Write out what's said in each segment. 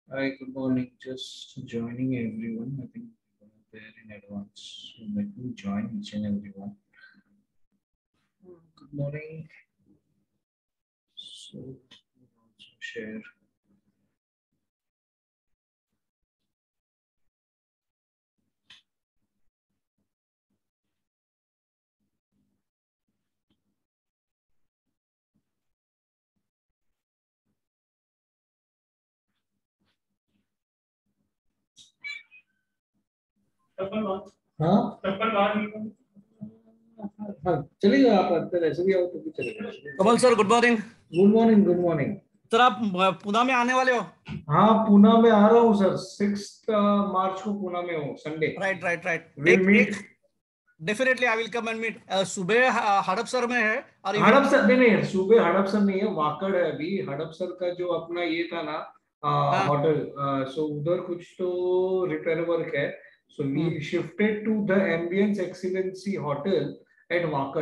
Hi, good morning. Just joining everyone. I think we're there in advance. So let me join each and everyone. Good morning. So we'll also share. हाँ हाँ चलेगा आप अंदर ऐसे भी आओ तो भी चलेगा Kamal sir good morning. Good morning good morning sir आप पुणे में आने वाले हो? हाँ पूना में आ रहा हूँ सर 6 मार्च को पूना में हूँ Sunday right right right. Will एक मीट एक definitely I will come and meet. सुबह हड़पसर में है और इवनिंग हड़पसर नहीं सुबह हड़पसर नहीं है वाकड़ है अभी हड़पसर का जो अपना ये था ना हाँ। होटल सो उधर कुछ तो रिपेयर वर्क है so we shifted to the Ambience Excellency hotel at Wakad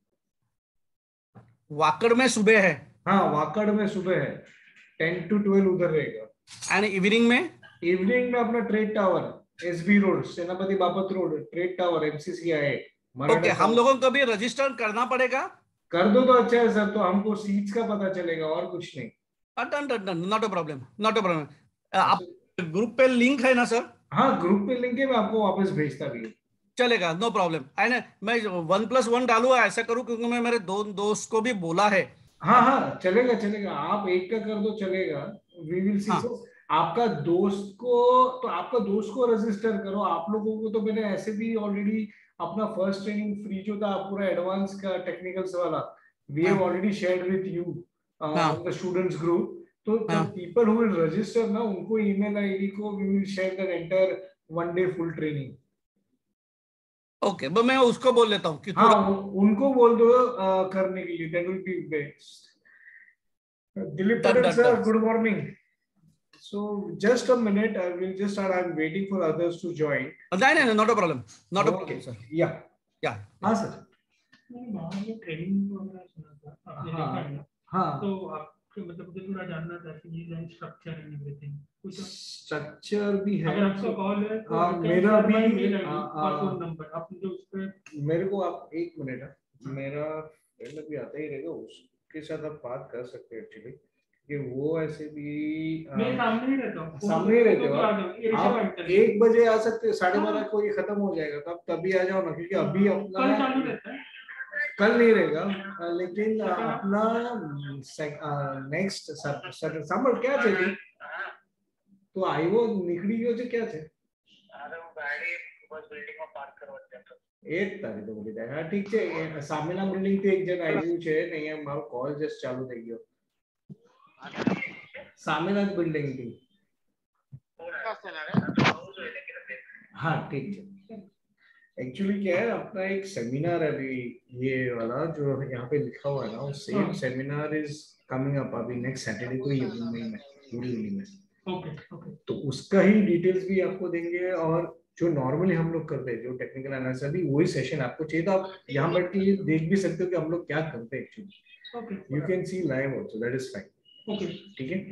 Wakad में सुबह है हाँ वाकड़ में सुबह है 10 to 12 उधर रहेगा एंड इवनिंग में अपना trade tower SB road Senapati Bapat road trade tower MCCI okay Maratha हम चौक लोगों को भी रजिस्टर करना पड़ेगा। कर दो तो अच्छा है सर तो हमको सीट्स का पता चलेगा और कुछ नहीं done done done not a problem not a problem. आप अच्छा ग्रुप पे लिंक है ना सर? हाँ ग्रुप पे लिंक है मैं आपको वापस भेजता भी हूँ चलेगा नो प्रॉब्लम। एंड मैं 1+1 डालूंगा ऐसा करूँ क्योंकि मैं मेरे दो दोस्त को भी बोला है। हाँ हाँ चलेगा चलेगा आप एक का कर दो चलेगा वी विल सी सो हाँ आपका दोस्त को तो आपका दोस्त को रजिस्टर करो आप लोगों को तो मैंने ऐसे भी ऑलरेडी अपना फर्स्ट ट्रेनिंग फ्री जो था पूरा एडवांस का टेक्निकल्स वाला वी हैव हाँ already shared with you on the हाँ स्टूडेंट्स ग्रुप तो द हाँ। पीपल हु विल रजिस्टर ना उनको ईमेल आईडी को we will share the entire 1 day full training okay मैं उसको बोल लेता हूँ कि तू हाँ उनको बोल दो करने के लिए that will be best Dilip done Patel done done. Sir good morning So just a minute, I will just start. I'm waiting for others to join. नहीं नहीं not a problem not a problem Okay. Sir. Yeah. या हाँ या sir नहीं वहाँ में training वगैरह सुना था आपने देखा है ना हाँ तो आपके मतलब मुझे थोड़ा जानना था fees and structure and everything कुछ स्ट्रक्चर भी है अगर आपका कॉल है तो आई कैन मेरा शेयर भी माय मेल आईडी और फोन नंबर आप मुझे उस पे मेरे को आप एक मिनट है मेरा फ्रेंड भी आता ही रहेगा उसके साथ आप बात कर सकते हैं एक्चुअली कि वो ऐसे भी मेरे सामने ही रहता हूँ सामने ही रहते हो तो आ जाओ ये ऋषभ आप अंकल 1 बजे आ सकते हो 12:30 हाँ को ये खत्म हो जाएगा तो आप तभी आ जाओ ना क्योंकि अभी अपना कल चालू रहता है कल नहीं रहेगा लेकिन सेकंड अपना नेक्स्ट સાંભળ ક્યાં છે તું તો આવ્યો નીકળી ગયો છે ક્યાં છે અરે હું ગાડી બસ બિલ્ડિંગમાં પાર્ક કરવા જતો એક તારી તો બોલી જાય હા ઠીક છે સામેના બિલ્ડિંગ થી એક જણ આવ્યું છે ને અહીંયા મારો કોલ જસ્ટ ચાલુ થઈ ગયો સામેના જ બિલ્ડિંગ થી हाँ ठीक है एक्चुअली क्या है अपना एक सेमिनार है अभी ये वाला जो यहाँ पे लिखा हुआ है ना वो same seminar is coming up अभी नेक्स्ट सैटरडे को ही है मुंबई में बोरीवली में ओके ओके तो उसका ही डिटेल्स भी आपको देंगे और जो नॉर्मली हम लोग करते हैं जो टेक्निकल एनालिसिस अभी वही सेशन आपको चाहिए तो आप यहाँ बैठ के ये देख भी सकते हो कि हम लोग क्या करते हैं actually okay you can see live also that is fine okay ठीक है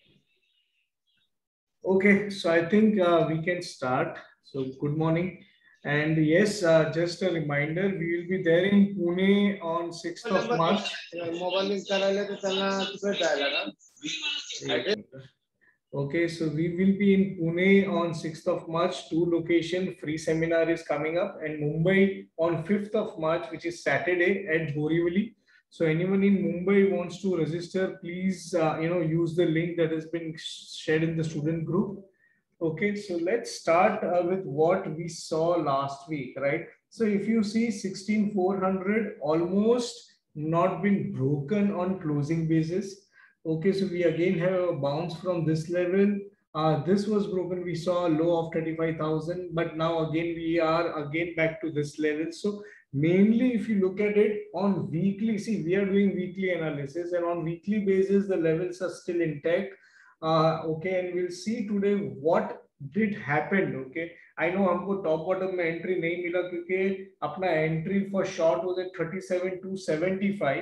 okay so I think we can start so good morning and yes just a reminder we will be there in Pune on 6th of March mobile link करायला तर त्यांना तिकडे जायला ना Okay, so we will be in Pune on 6th of March. Two location free seminar is coming up, and Mumbai on 5th of March, which is Saturday at Borivali. So anyone in Mumbai wants to register, please use the link that has been shared in the student group. Okay, so let's start with what we saw last week, right? So if you see 16,400 almost not been broken on closing basis. Okay, so we again have a bounce from this level. This was broken. We saw a low of 35,000, but now again we are again back to this level. So mainly if you look at it on weekly, see we are doing weekly analysis and on weekly basis the levels are still intact. Okay, and we'll see today what did happen. Okay, I know हमको top bottom में entry नहीं मिला क्योंकि अपना entry for short was at 37,275.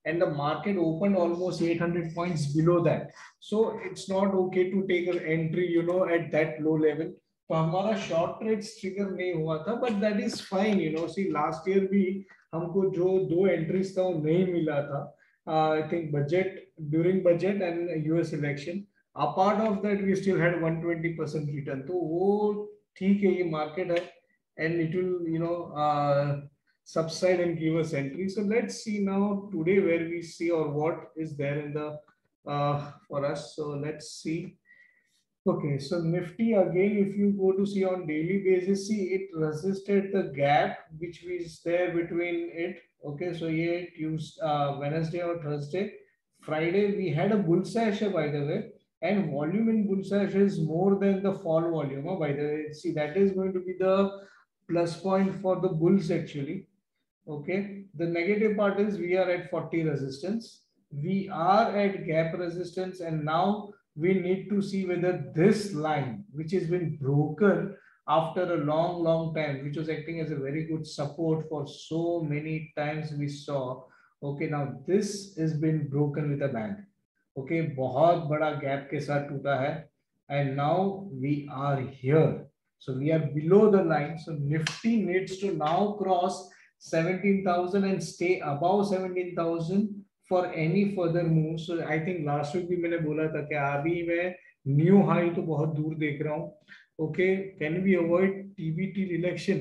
and the market opened almost 800 points below that. So it's not okay to take an entry, you know, at that low level. तो हमारा short trades trigger नहीं हुआ था, but that is fine, you know. See, last year भी हमको जो 2 entries था वो नहीं मिला था. I think during budget and US election. Apart of that, we still had 120% return. तो वो ठीक है, ये market है, and it will, you know, subside and give us entry. So let's see now today where we see or what is there in the for us. So let's see. Okay, so Nifty again, if you go to see on daily basis, see it resisted the gap which is there between it. Okay, so yeah, Wednesday or Thursday, Friday we had a bull sash by the way, and volume in bull sash is more than the fall volume. By the way, see that is going to be the plus point for the bulls actually. Okay, the negative part is we are at 40 resistance. We are at gap resistance, and now we need to see whether this line, which has been broken after a long time, which was acting as a very good support for so many times we saw. Okay, now this has been broken with a bang. Okay, बहुत बड़ा gap के साथ टूटा है, and now we are here. So we are below the line. So Nifty needs to now cross 17,000 and stay above 17,000 for any further move. So I think last week भी मैंने बोला था कि अभी मैं न्यू हाई तो बहुत दूर देख रहा हूँ. Okay, can we avoid TBT election?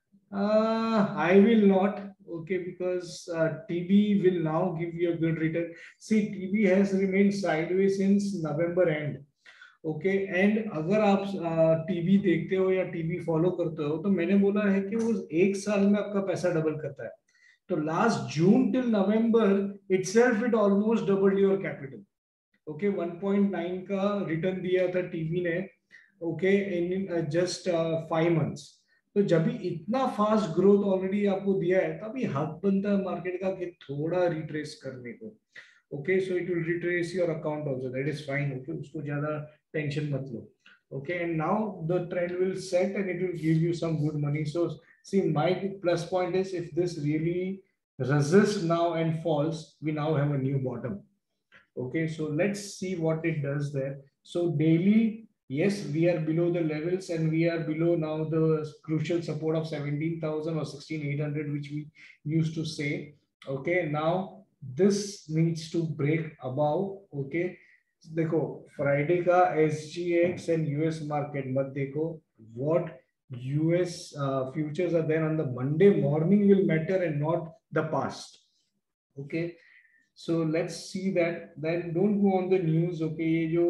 I will not. Okay, because TB will now give you a good return. See, TB has remained sideways since November end. Okay and अगर आप TV देखते हो या टीवी फॉलो करते हो तो मैंने बोला है कि वो 1 साल में आपका पैसा डबल करता है. तो last June till November itself it almost double your capital. Okay 1.9 का रिटर्न दिया था टीवी ने. Okay in just 5 months. तो जब भी इतना फास्ट ग्रोथ ऑलरेडी आपको दिया है तभी हक बनता है मार्केट का कि थोड़ा रिट्रेस करने को. Okay, so it will retrace your account also. That is fine. Okay, उसको ज़्यादा टेंशन मत लो. Okay, and now the trend will set and it will give you some good money. So see, my plus point is if this really resists now and falls, we now have a new bottom. Okay, so let's see what it does there. So daily, yes, we are below the levels and we are below now the crucial support of 17,000 or 16,800, which we used to say. Okay, now this needs to break above. Okay, देखो Friday का SGX and US market मत देखो. What US futures are there on the Monday morning will matter and not the past. Okay, so let's see that. Then don't go on the news. Okay, ये जो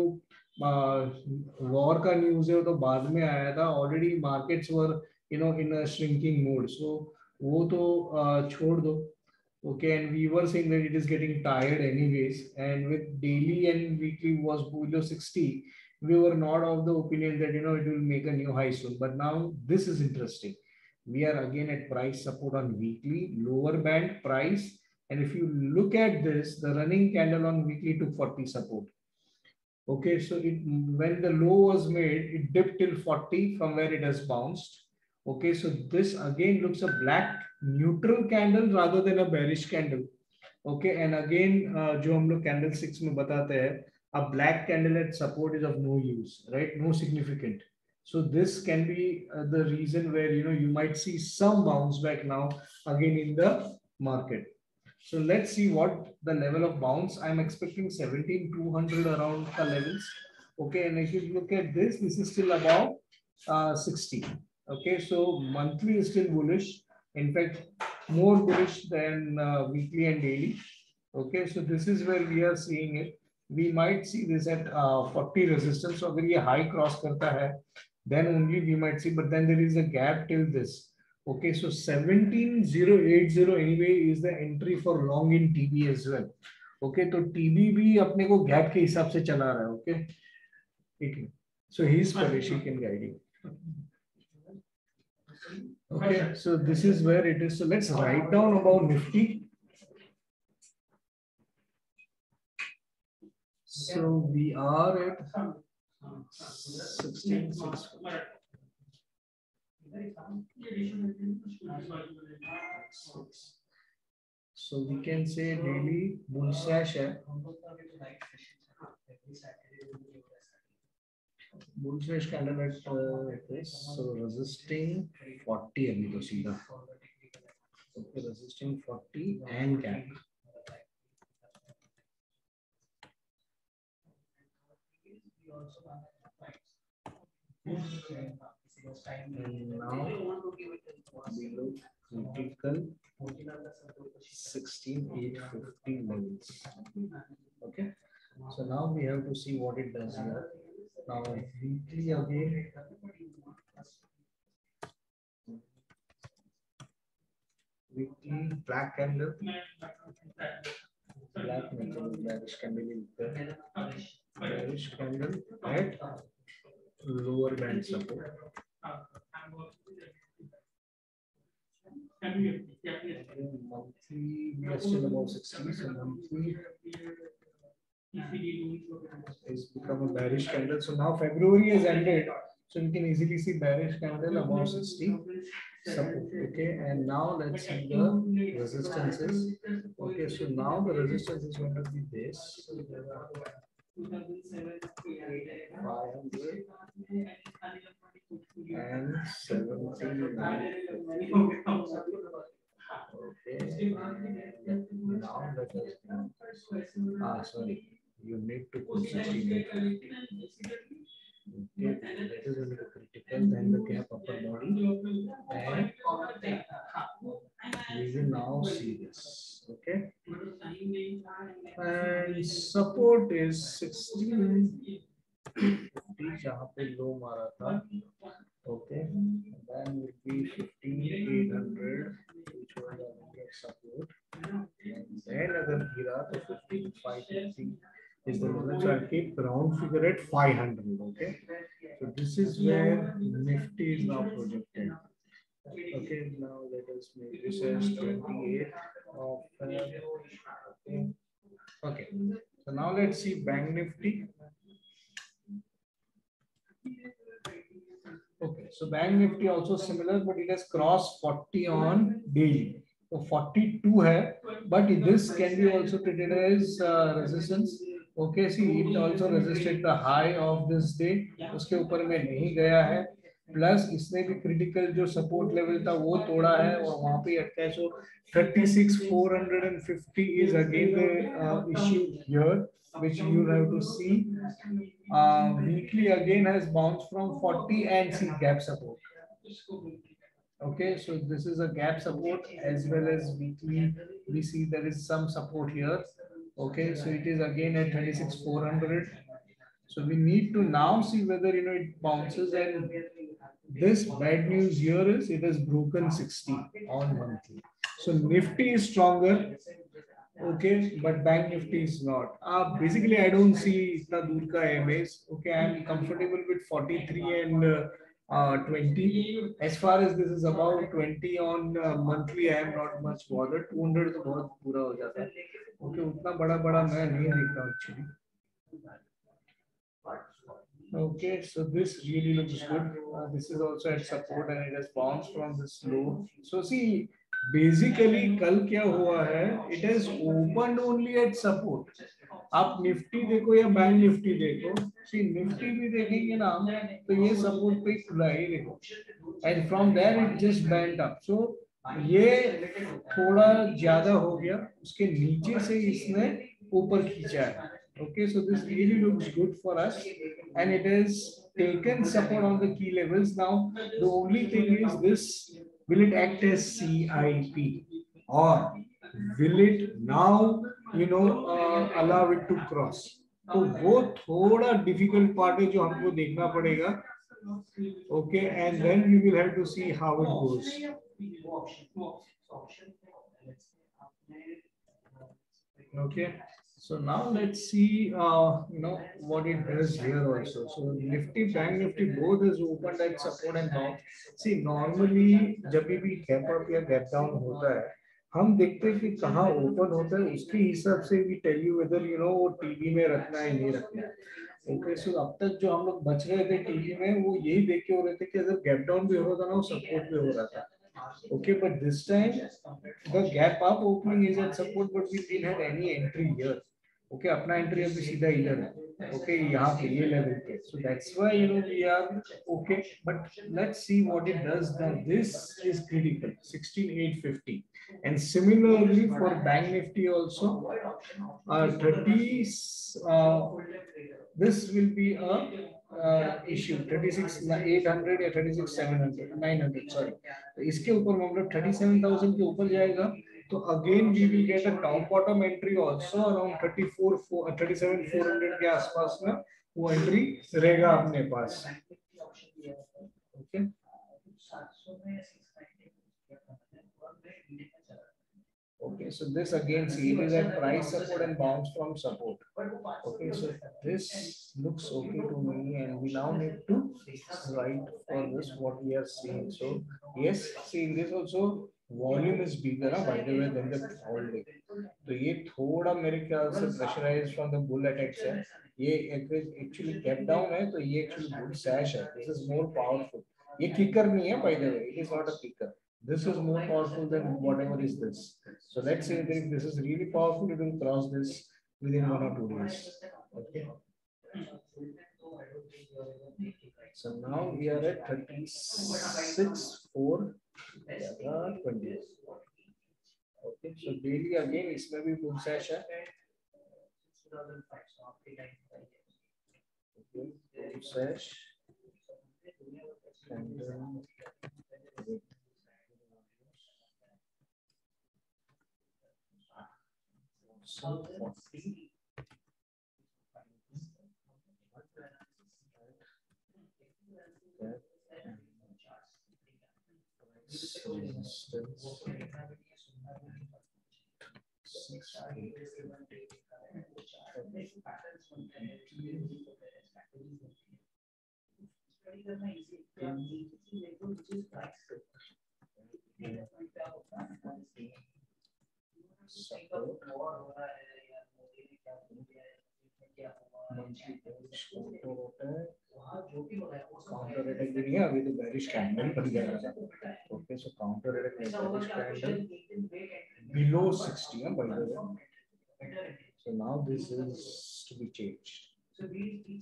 war का news है वो तो बाद में आया था. Already markets were, you know, in a shrinking mode. So वो तो छोड़ दो. Okay, and we were saying that it is getting tired anyways, and with daily and weekly was below 60, we were not of the opinion that, you know, it will make a new high soon. But now this is interesting. We are again at price support on weekly, lower band price. And if you look at this, the running candle on weekly took 40 support. Okay, so when the low was made, it dipped till 40 from where it has bounced. Okay, so this again looks a black neutral candle rather than a bearish candle. Okay, and again, जो हम लोग candlesticks में बताते हैं, a black candle at support is of no use, right? No significant. So this can be the reason where, you know, you might see some bounce back now again in the market. So let's see what the level of bounce. I'm expecting 17,200 around the levels. Okay, and if you look at this, this is still above 60. Okay, so monthly is still bullish. In fact, more bullish than weekly and daily. Okay, so this is where we are seeing it. We might see this at 40 resistance. So अगर ये high cross करता है, then only we might see. But then there is a gap till this. Okay, so 17,080 anyway is the entry for long in TB as well. Okay, तो TB भी अपने को gap के हिसाब से चला रहा है. Okay, okay. So he's Paresh, he can guide you. Okay, so this is where it is. So let's write down about Nifty. So we are at 16,600. So we can say daily bull slash है. Bull slash candle at this. So resisting 40 अभी तो सीधा. Okay, resisting 40 and gap. And now below critical 16,850 levels. Okay, so now we have to see what it does here. Now weekly again. Weekly black candle. Black candle, bearish candle is there. Bearish candle at lower band support. Monthly, we are still above 60, so monthly is become a bearish candle. So now February has ended, so you can easily see bearish candle above 60 support. Okay, and now let's see the resistances. Okay, so now the resistance is going to be this. 500 and 79. Okay, now let us sorry, you need to put 60. Okay, that is going to be critical. Then the gap upper body, and we will now see this. Okay, and support is 16. जहाँ पे लो मारा था. Okay, then would be 15,800, which was our support. And then अगर गिरा तो 15,550 is the level. So I'll keep round figure at 500. Okay, so this is where Nifty is now projected. Okay, now let us make this as 28 of okay. Okay, so now let's see Bank Nifty. Okay, so Bank Nifty also similar, but it has crossed 40 on daily. So 42 hai, but this can be also treated as resistance. Okay, see it also resisted the high of this day. उसके ऊपर में नहीं गया है. Plus इसने भी critical जो support level था वो तोड़ा है और वहाँ पे अटका है. So 36,450 is again the issue here, which you have to see. Weekly again has bounced from 40 and see gap support. Okay, so this is a gap support as well as weekly. We see there is some support here. Okay, so it is again at 36,400. So we need to now see whether it bounces, and this bad news here is it has broken 60 on monthly. So Nifty is stronger. Okay, but Bank Nifty is not. Basically, I don't see itna dur ka MAs. Okay, I am comfortable with 43 and 20. As far as this is about 20 on monthly, I am not much bothered. 200 तो बहुत पूरा हो जाता है. Okay, उतना बड़ा बड़ा मैं नहीं देखता actually. Okay, so this really looks good. This is also at support and it has bounced from this low. So see, basically कल क्या हुआ है? It has opened only at support. आप निफ्टी देखो या बैंक निफ्टी देखो, सी Nifty भी देखेंगे ना तो ये सपोर्ट पे खुला ही देखो, and from there it just band up. So ये थोड़ा ज्यादा हो गया, उसके नीचे से इसने ऊपर खींचा है. Okay, so this really looks good for us, and it has taken support on the key levels. Now the only thing is this: will it act as CIP, or will it now allow it to cross? तो वो थोड़ा difficult part है जो हमको देखना पड़ेगा. Okay, and then we will have to see how it goes. Okay, so now let's see what it does here also. So Nifty, Bank Nifty both is opened at support and bounce. See, normally जब भी gap up या gap down होता है, हम देखते हैं कि कहाँ ओपन होता है, उसके हिसाब से we tell you whether वो टीवी में रखना है नहीं रखना है. ओके, सो अब तक जो हम लोग बच रहे थे टीवी में वो यही देख के हो रहे थे कि अगर गैप डाउन भी हो रहा था ना वो सपोर्ट भी हो रहा था. Okay, but this time the gap up opening is at support, but we didn't have any entry here. Okay, अपना entry अभी सीधा इधर है. Okay, यहाँ पे ये level पे. So that's why we are okay. But let's see what it does. Now this is critical, 16,850, and similarly for Bank Nifty also, 30. This will be a issue 36,800 या 36,700 900 sorry. तो इसके ऊपर मतलब 37,000 के ऊपर जाएगा तो again we will get a top bottom entry also around 37,400 के आसपास में वो entry रहेगा अपने पास. Okay. Okay, so this again, see, it is at price support and bounce from support. Okay, so this looks okay to me, and we now need to write for this what we are seeing. So yes, see, this also volume is bigger, by the way, than the whole day. So ये थोड़ा मेरे ख्याल से pressurized from the bull attacks है. ये actually kept down है, तो ये actually bull sash है. This is more powerful. ये kicker नहीं है, by the way, it is not a kicker. This is more powerful than whatever is this. So let's say that if this is really powerful, it will cross this within 1 or 2 days. Okay. So now we are at 36,420. Okay. So daily again, इसमें भी bull sash है. Okay. Bull sash. And so 40. Resistance. 'Counter attack भी नहीं है अभी तो bearish candle बन गया. ओके सो काउंटर अटैक में bearish candle below 60 by the way. So now this is to be changed. 60.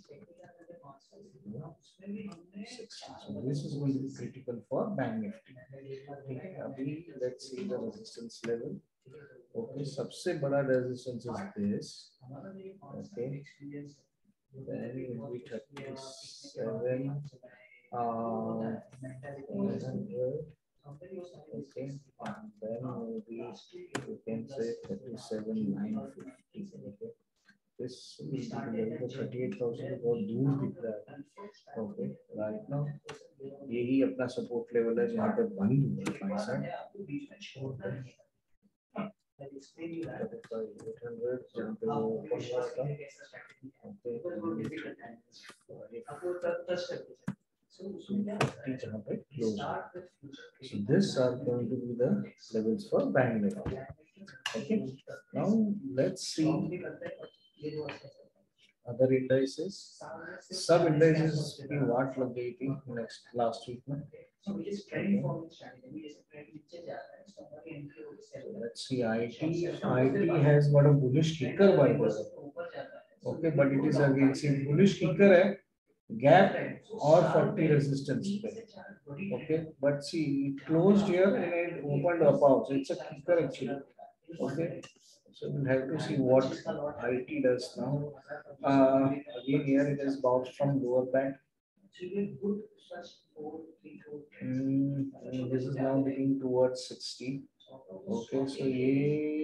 So this is going to be critical for Bank Nifty. Okay, let's see the resistance level. Okay, सबसे बड़ा resistance is this. Okay, then it will be 37. 100. Okay, and then maybe you can say 37,950. Okay, this will be the 38,000 बहुत दूर दिख रहा है. Okay, right now यही अपना support level है जहाँ पे बंद हुआ है 800 जहाँ पे वो open हुआ था. Okay, so 50 जहाँ पे close. So these are going to be the levels for Bank Nifty. Okay, now let's see other indices. Sub indices की वाट लग गई थी last week में. Okay. Let's see IT has got a bullish kicker by the way. Okay, but it is again see bullish kicker है gap or 40 resistance पे. Okay, but see it closed here and it opened up out, so it's a kicker actually. Okay, so we'll have to see what IT does now. Again here it is bounced from lower band. This is now looking towards 60. Okay, so ये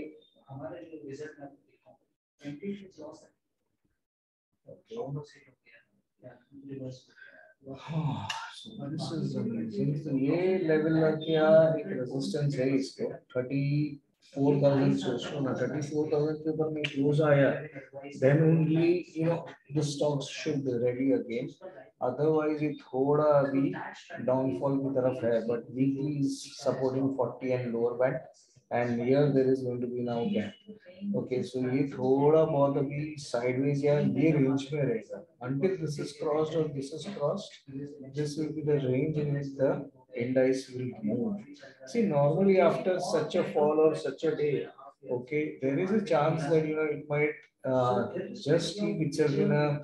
so this is amazing. So ये level का क्या एक resistance है इसको 34,000 सोचो ना 34,000 के ऊपर में close आया then only the stocks should be ready again. Otherwise ये थोड़ा अभी downfall की तरफ है, but weekly is supporting 40 and lower band, and here there is going to be now gap. Okay, so ये थोड़ा बहुत अभी sideways या ये range में रहेगा until this is crossed or this is crossed. This will be the range in which the indices will move. See, normally after such a fall or such a day, okay, there is a chance that it might just keep itself in a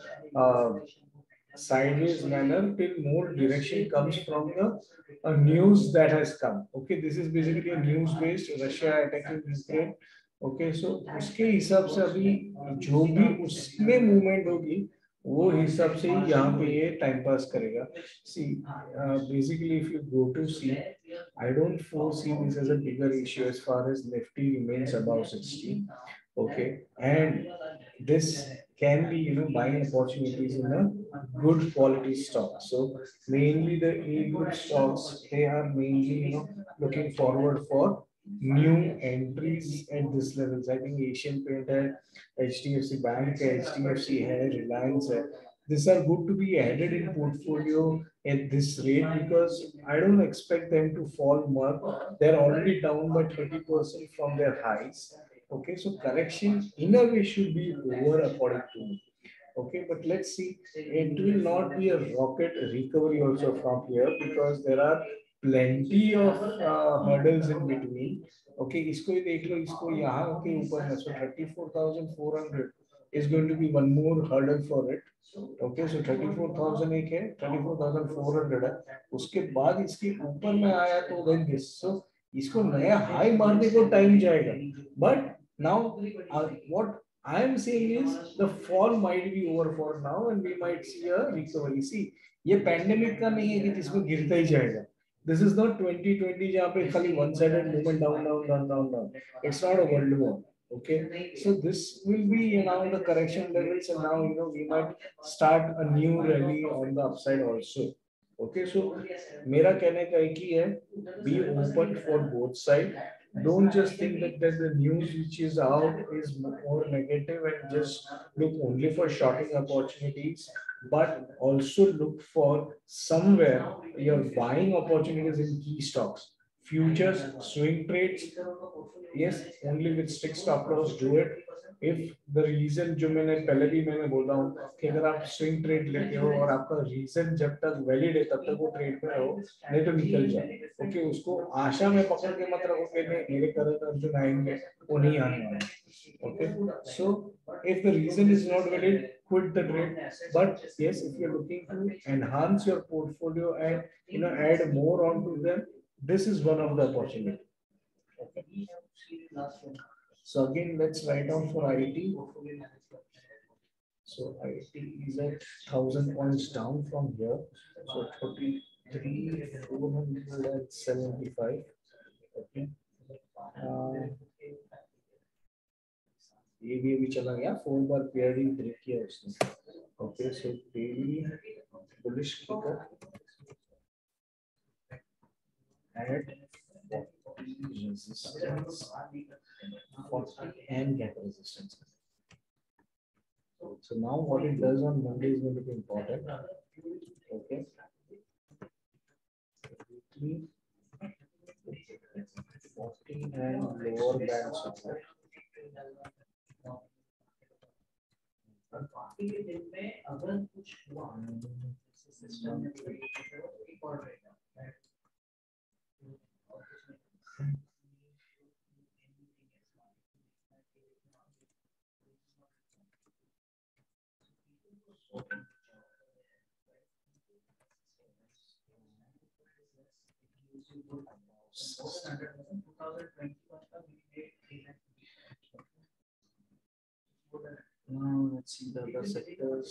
sideways manner till more direction comes from the news that has come. Okay, this is basically a news based Russia attacking Ukraine. Okay, so उसके हिसाब से अभी जो भी उसमें movement होगी वो हिसाब से ही यहाँ पे ये टाइम पास करेगा. See, basically if you go to see, I don't foresee this as a bigger issue as far as Nifty remains above 60. Okay, and this can be buying opportunities in a good quality stock. So mainly the A group stocks, they are mainly looking forward for new entries at this levels. I think Asian Paint है, HDFC Bank है, HDFC है, Reliance है. These are good to be added in portfolio at this rate because I don't expect them to fall more. They're already down by 30% from their highs. Okay, so correction in a way should be over according to me. Okay, but let's see. It will not be a rocket recovery also from here because there are plenty of hurdles in between. Okay, इसको ही देख लो, इसको यहाँ के ऊपर है, so 34,400 is going to be one more hurdle for it. Okay, so 34,000 एक है, 34,400 है, उसके बाद इसके ऊपर में आया तो then this, so इसको नया हाई मारने को टाइम जाएगा. But now what I am saying is the fall might be over for now and we might see a recovery. See, ये pandemic का नहीं है कि जिसमें गिरता ही जाएगा. This is not 2020 जहाँ पे खाली one-sided movement down. It's not a world war. Okay, so this will be now the correction levels and now we might start a new rally on the upside also. Okay, so मेरा कहने का एक ही है, be open for both sides. Don't just think that the news which is out is more negative and just look only for shorting opportunities, but also look for somewhere your buying opportunities in key stocks. Futures, swing trades, yes, only with strict stop loss do it. If the reason जो मैंने बोल रहा हूँ कि अगर आप swing trade लेते हो और आपका रीजन जब तक वैलिड है तब तक वो ट्रेड में रहो, नहीं तो निकल जाए. ओके, उसको आशा में पकड़ के मत रखो कि मेरे करंट अर्जुन आएंगे, वो नहीं आने वाले. Okay, so if the reason is not valid, quit the trade. But yes, if you're looking to enhance your portfolio and add more onto them, this is one of the opportunity. Okay. So again, let's write down for IT. So IT is at 1,000 points down from here. So 43,475. Okay. ये भी चला गया, 4 बार PRD break किया उसने. Okay, so daily bullish kicker at 40 resistance, 40 and get resistance. So now what it does on Monday is going to be important. Okay, 40 and lower band support. Now let's see the other sectors.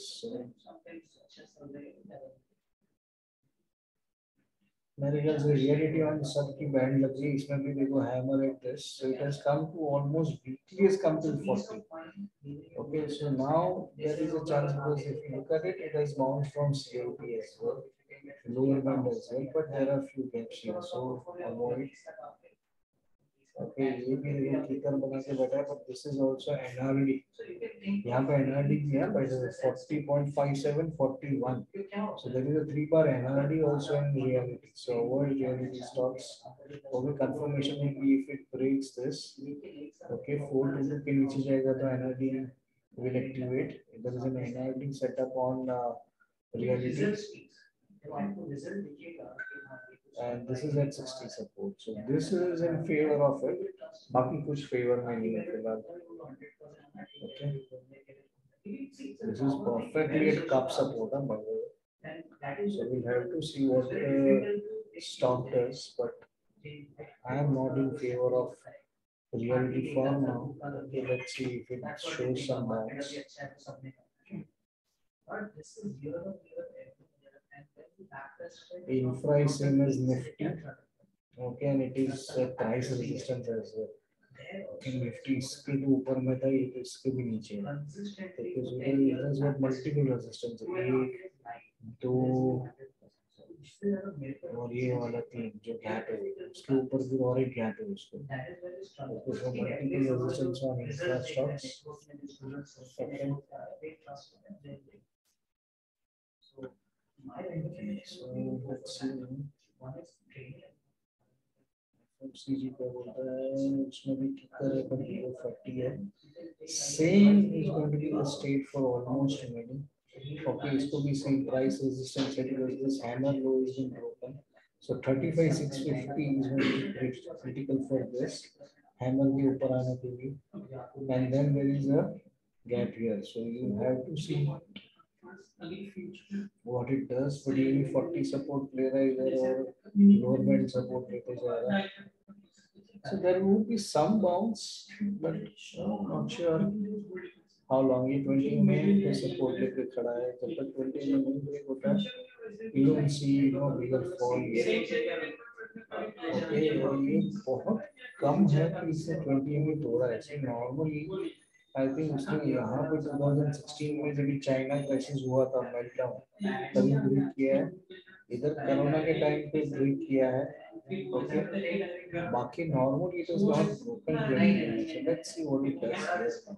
मेरे ख्याल से reality on सबकी band लग गई, इसमें भी देखो hammer at this, so it has come to almost weekly has come to 40. Okay, so now there is a chance because if you look at it, it has bounced from CLP as well, lower band as well, but there are few gaps here, so avoid. Okay, ये भी देखो कीकर बना के बैठा है, but this is also NRD. यहाँ पे NRD भी है, but 40.57, 41. So there is a 3-bar NRD also in reality. So avoid reality stocks. Okay, confirmation will be if it breaks this. Okay, 422 के नीचे जाएगा तो NRD will activate. There is an NRD setup on reality. and this is at 60 support. So this is in favor of it. बाकी कुछ favor में नहीं है फिलहाल. Okay. This is perfectly at cup support, by the way. So we'll have to see what the stock does, but I am not in favor of reality for now. Okay, let's see if it shows some bounce. Infra is same as Nifty. Okay, and it is price resistance as well. Nifty इसके भी ऊपर में था, ये इसके भी नीचे है. Because it has got multiple resistance. एक, दो और ये वाला तीन जो गैप है, उसके ऊपर भी और एक गैप है उसको. Okay, so multiple resistance on infra stocks. Okay. So let's see. FMCG का बोलता है, उसमें भी कितना है, पर 40 है. Same is going to be the state for almost many. Okay, इसको भी same price resistance है because this hammer low is been broken. So 35,650 is going to be critical for this hammer के ऊपर आने के लिए. And then there is a gap here. So you have to see what it does. But ये भी 40 support ले रहा है इधर और lower band support लेते जा रहा है. So there will be some bounce, but not sure how long. ये 20 में पे support लेके खड़ा है. जब तक 20 में नहीं break होता है, you don't see bigger fall yet. Okay, और ये बहुत कम है कि इसने 20 में तोड़ा है. ऐसे normally I think उसने यहाँ पे 2016 में जब चाइना क्राइसिस हुआ था मेल्टडाउन, तभी ब्रेक किया है. इधर कोरोना के टाइम पे ब्रेक किया है. Okay, बाकी normal it is not broken 20. So let's see what it does here.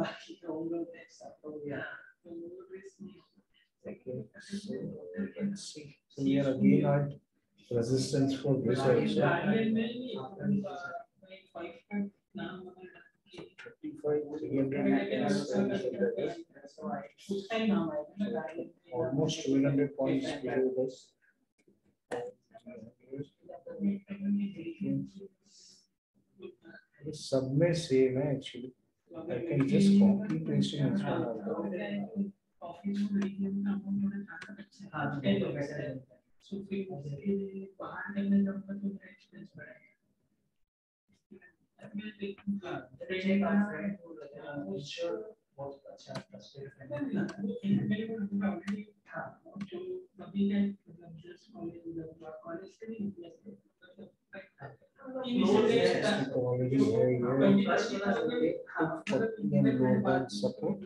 Okay, so let's see. So we are again at resistance for this also. 35,300 almost 200 points below this. सब में same है actually. I can just copy paste in this one. Already है ये support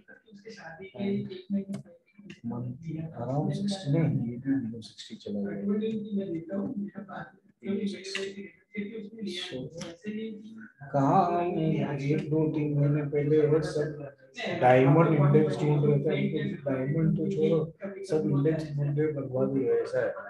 around 60 नहीं, ये भी below 60 चला गया. कहाँ हम 1-2-3 महीने पहले सब डायमंड इंडेक्स ढूंढ रहे थे. डायमंड तो छोड़ो, सब इंडेक्स ढूंढ रहे, बर्बाद हुआ. ऐसा है.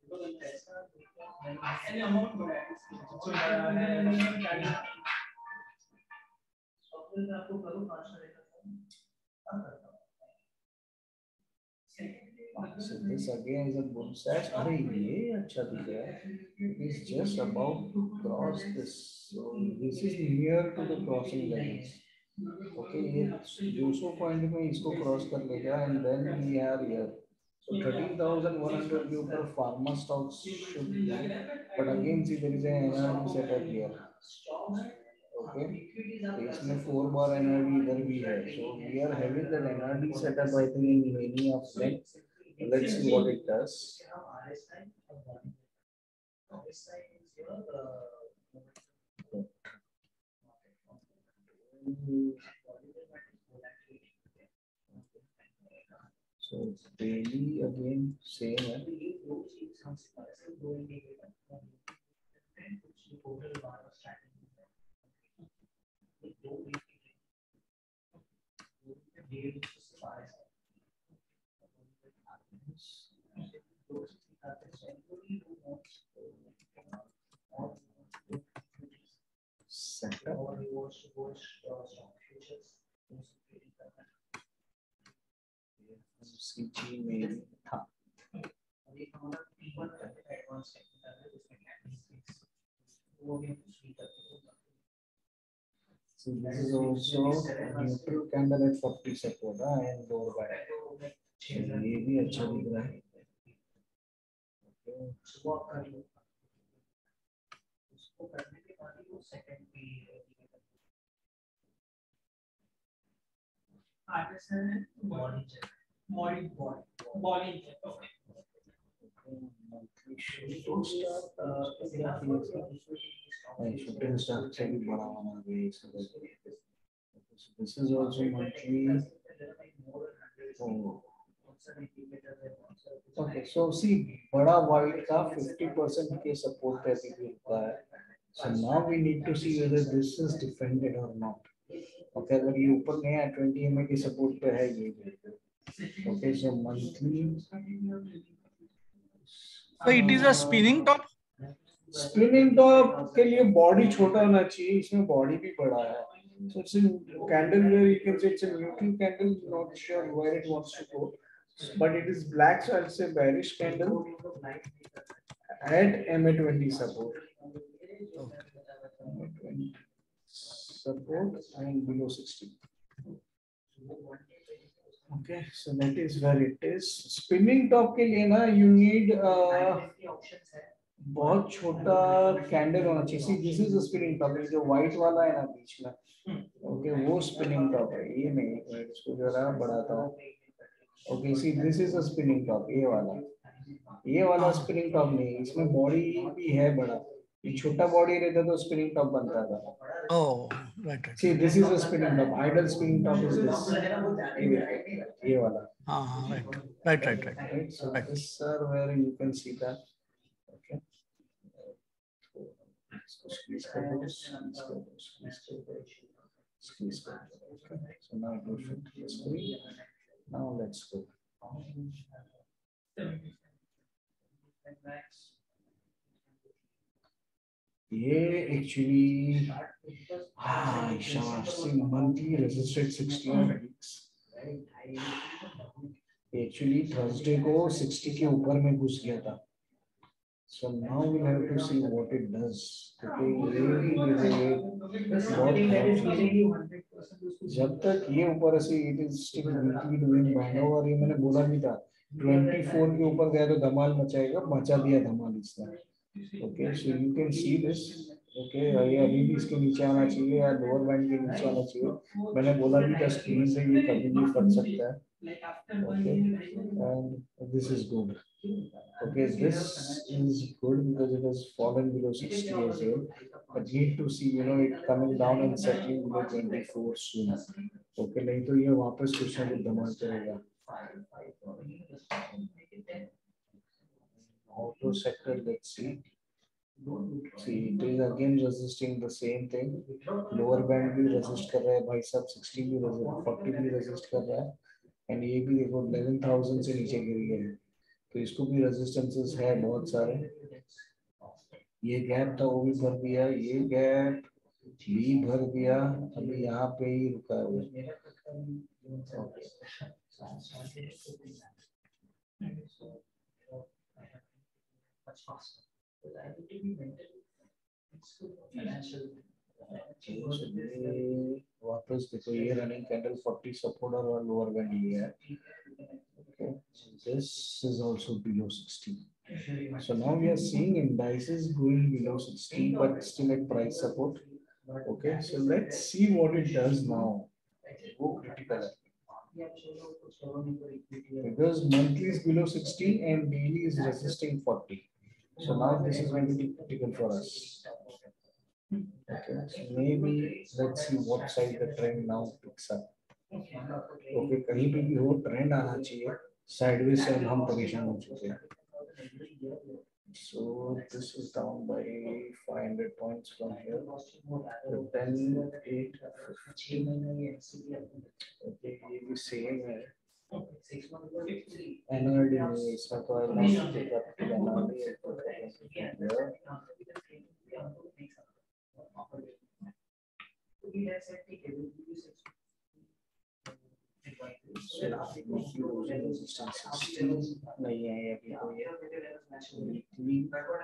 So this again is a bull sash. अरे ये अच्छा दिख रहा है. It is just about to cross this. So this is near to the crossing lines. Okay, ये 200 पॉइंट में इसको क्रॉस कर लेगा and then we are here. So 13,100 के ऊपर pharma stocks should be. But again see there is an NRD setup here. Okay, इसमें 4 बार NRD इधर भी है. So we are having that NRD setup I think in many of them. Let's see what it does. So daily again same है. CG में था. So this is also neutral candle at 40 support and lower band. So ये भी अच्छा दिख रहा है. Shooting star से भी बड़ा बना गया इसका. So this is also monthly. Oh. Okay, so see, बड़ा white का 50% के support पे अभी भी रुका है. So now we need to see whether this is defended or not. Okay, अगर ये ऊपर नहीं है 20 MA के support पे है ये. Okay, so monthly. So it is a spinning top. Spinning top के लिए बॉडी छोटा होना चाहिए, इसमें बॉडी भी बड़ा है. So it's a candle where you can say it's a neutral candle, not sure where it wants to go, but it is black, so I'll say bearish candle at MA20 support. MA20 support and below 60. Okay, so that is where it is. Spinning top के लिए ना you need बहुत छोटा candle होना चाहिए. See, this is a spinning top. ये जो white वाला है ना बीच में, okay, वो spinning top है. ये नहीं, इसको जरा बढ़ाता हूँ. Okay, see, this is a spinning top. ये वाला spinning top नहीं, इसमें बॉडी भी है बड़ा. ये छोटा बॉडी रहता तो spinning top बनता था. Oh, right. See, this is a spinning top. Ideal spinning top is this. ये वाला. Right. So this are where you can see that. Okay. Squeeze कर दो. Okay. So now go to the screen. Now let's go. ये actually monthly resisted 16 weeks. Actually Thursday को 60 के ऊपर में घुस गया था. So now we'll have to see what it does. जब तक ये ऊपर से it is still weekly doing band और ये मैंने बोला भी था 24 के ऊपर गया तो धमाल मचाएगा, मचा दिया धमाल इसने. Okay, so you can see this. Okay, ये अभी भी इसके नीचे आना चाहिए या लोअर बैंड के नीचे आना चाहिए. मैंने बोला भी था स्क्रीन से ये कभी भी फट सकता है. Okay, and this is good. Okay, this is good because it has fallen below 60 as well. But need to see, it coming down and settling below 24 soon. Okay, नहीं तो ये वापस कुछ ना कुछ धमाल करेगा. Auto sector, let's see. See, it is again resisting the same thing. Lower band भी resist कर रहा है भाई साहब, 60 भी resist, 40 भी resist कर रहा है, and ये भी देखो 11,000 से नीचे गिर गया है, तो इसको भी रेजिस्टेंसेस है बहुत सारे. ये गैप था वो भी भर दिया, ये गैप भी भर दिया, अभी यहाँ पे ही रुका है. वापस देखो ये रनिंग कैंडल 40 सपोर्ट और लोअर बैंड ये है. Okay, this is also below 60. So now we are seeing indices going below 60 but still at price support. Okay, so let's see what it does now. Go critical. Because monthly is below 60 and daily is resisting 40. So now this is going to be critical for us. Okay, so maybe let's see what side the trend now picks up. Okay, कहीं पे भी हो trend आना चाहिए, sideways से हम परेशान हो चुके हैं. So this is down by 500 points from here. So 10, 8, 15. Okay, ये भी same है. NRD में इसमें तो I want to take up to NRD. So resistance 16 नहीं है अभी तो ये weekly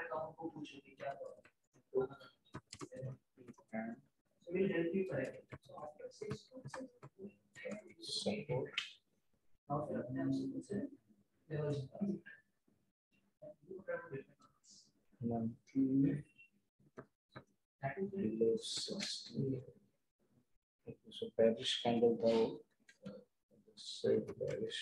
support monthly below 60. So bearish candle though, say bearish